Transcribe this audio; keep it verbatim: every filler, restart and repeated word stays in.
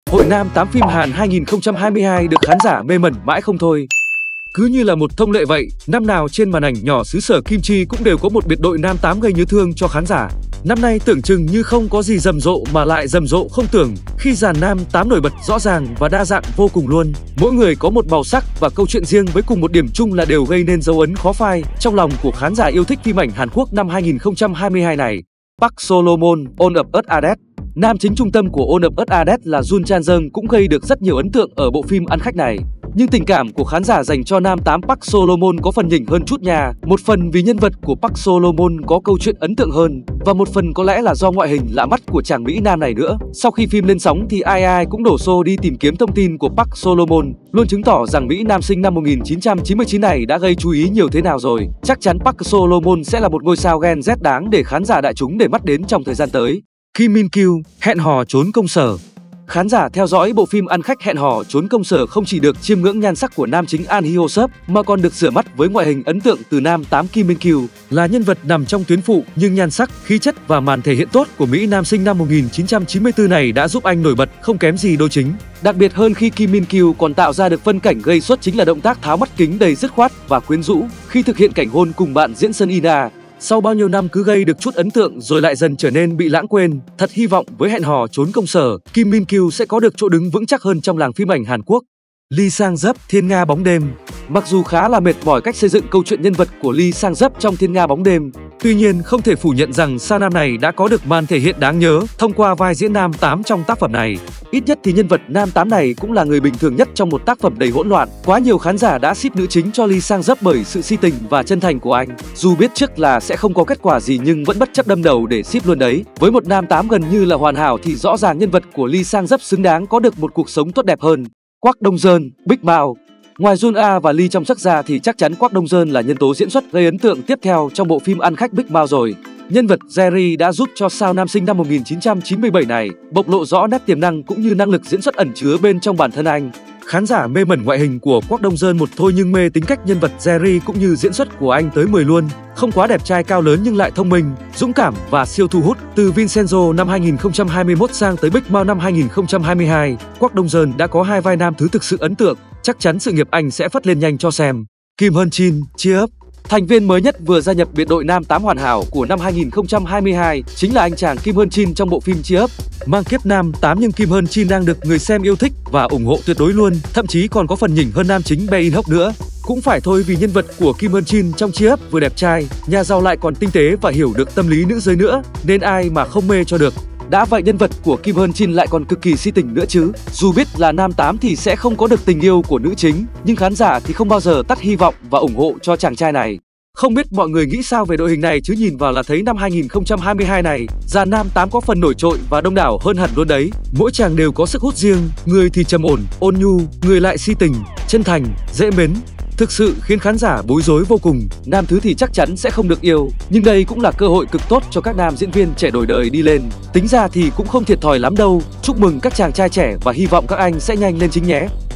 Hội Nam tám phim Hàn hai nghìn không trăm hai mươi hai được khán giả mê mẩn mãi không thôi. Cứ như là một thông lệ vậy, năm nào trên màn ảnh nhỏ xứ sở Kim Chi cũng đều có một biệt đội nam tám gây nhớ thương cho khán giả. Năm nay tưởng chừng như không có gì rầm rộ mà lại rầm rộ không tưởng, khi dàn nam tám nổi bật rõ ràng và đa dạng vô cùng luôn. Mỗi người có một màu sắc và câu chuyện riêng với cùng một điểm chung là đều gây nên dấu ấn khó phai trong lòng của khán giả yêu thích phim ảnh Hàn Quốc năm hai nghìn không trăm hai mươi hai này. Park Solomon, All of Us Are Dead. Nam chính trung tâm của All of Us Are Dead là Jun Chan Jeong cũng gây được rất nhiều ấn tượng ở bộ phim ăn khách này. Nhưng tình cảm của khán giả dành cho nam tám Park Solomon có phần nhỉnh hơn chút nha. Một phần vì nhân vật của Park Solomon có câu chuyện ấn tượng hơn, và một phần có lẽ là do ngoại hình lạ mắt của chàng Mỹ Nam này nữa. Sau khi phim lên sóng thì ai ai cũng đổ xô đi tìm kiếm thông tin của Park Solomon, luôn chứng tỏ rằng Mỹ Nam sinh năm một nghìn chín trăm chín mươi chín này đã gây chú ý nhiều thế nào rồi. Chắc chắn Park Solomon sẽ là một ngôi sao Gen Z đáng để khán giả đại chúng để mắt đến trong thời gian tới. Kim Min Kyu, Hẹn hò trốn công sở. Khán giả theo dõi bộ phim ăn khách Hẹn hò trốn công sở không chỉ được chiêm ngưỡng nhan sắc của nam chính An Hyo Seop mà còn được rửa mắt với ngoại hình ấn tượng từ nam tám Kim Min Kyu. Là nhân vật nằm trong tuyến phụ nhưng nhan sắc, khí chất và màn thể hiện tốt của Mỹ Nam sinh năm một nghìn chín trăm chín mươi tư này đã giúp anh nổi bật không kém gì đôi chính. Đặc biệt hơn khi Kim Min Kyu còn tạo ra được phân cảnh gây sốt chính là động tác tháo mắt kính đầy dứt khoát và quyến rũ khi thực hiện cảnh hôn cùng bạn diễn Sun Ina. Sau bao nhiêu năm cứ gây được chút ấn tượng rồi lại dần trở nên bị lãng quên, thật hy vọng với Hẹn hò trốn công sở, Kim Min Kyu sẽ có được chỗ đứng vững chắc hơn trong làng phim ảnh Hàn Quốc. Lee Sang Seop, Thiên Nga bóng đêm. Mặc dù khá là mệt mỏi cách xây dựng câu chuyện nhân vật của Lee Sang Seop trong Thiên Nga bóng đêm, tuy nhiên không thể phủ nhận rằng sao nam này đã có được màn thể hiện đáng nhớ thông qua vai diễn nam tám trong tác phẩm này. Ít nhất thì nhân vật nam tám này cũng là người bình thường nhất trong một tác phẩm đầy hỗn loạn. Quá nhiều khán giả đã ship nữ chính cho Lee Sang Seop bởi sự si tình và chân thành của anh. Dù biết trước là sẽ không có kết quả gì nhưng vẫn bất chấp đâm đầu để ship luôn đấy. Với một nam tám gần như là hoàn hảo thì rõ ràng nhân vật của Lee Sang Seop xứng đáng có được một cuộc sống tốt đẹp hơn. Kwak Dong Jeon, Big Mouth. Ngoài Jun A và Lee trong sắc ra thì chắc chắn Kwak Dong Jeon là nhân tố diễn xuất gây ấn tượng tiếp theo trong bộ phim ăn khách Big Mouth rồi. Nhân vật Jerry đã giúp cho sao nam sinh năm một nghìn chín trăm chín mươi bảy này bộc lộ rõ nét tiềm năng cũng như năng lực diễn xuất ẩn chứa bên trong bản thân anh. Khán giả mê mẩn ngoại hình của Kwak Dong Jeon một thôi nhưng mê tính cách nhân vật Jerry cũng như diễn xuất của anh tới mười luôn. Không quá đẹp trai cao lớn nhưng lại thông minh, dũng cảm và siêu thu hút. Từ Vincenzo năm hai nghìn không trăm hai mươi mốt sang tới Big Mouth năm hai nghìn không trăm hai mươi hai, Kwak Dong Jeon đã có hai vai nam thứ thực sự ấn tượng. Chắc chắn sự nghiệp anh sẽ phất lên nhanh cho xem. Kim Heon Jin, Cheer Up. Thành viên mới nhất vừa gia nhập biệt đội nam tám hoàn hảo của năm hai nghìn không trăm hai mươi hai chính là anh chàng Kim Heon Jin trong bộ phim Cheer Up. Mang kiếp nam tám nhưng Kim Heon Jin đang được người xem yêu thích và ủng hộ tuyệt đối luôn, thậm chí còn có phần nhỉnh hơn nam chính Bae In Hyuk nữa. Cũng phải thôi vì nhân vật của Kim Heon Jin trong Cheer Up vừa đẹp trai, nhà giàu lại còn tinh tế và hiểu được tâm lý nữ giới nữa, nên ai mà không mê cho được. Đã vậy nhân vật của Kim Heon Jin lại còn cực kỳ si tình nữa chứ. Dù biết là nam tám thì sẽ không có được tình yêu của nữ chính, nhưng khán giả thì không bao giờ tắt hy vọng và ủng hộ cho chàng trai này. Không biết mọi người nghĩ sao về đội hình này chứ nhìn vào là thấy năm hai nghìn không trăm hai mươi hai này, dàn nam tám có phần nổi trội và đông đảo hơn hẳn luôn đấy. Mỗi chàng đều có sức hút riêng, người thì trầm ổn, ôn nhu, người lại si tình, chân thành, dễ mến. Thực sự khiến khán giả bối rối vô cùng. Nam thứ thì chắc chắn sẽ không được yêu, nhưng đây cũng là cơ hội cực tốt cho các nam diễn viên trẻ đổi đời đi lên. Tính ra thì cũng không thiệt thòi lắm đâu. Chúc mừng các chàng trai trẻ và hy vọng các anh sẽ nhanh lên chính nhé.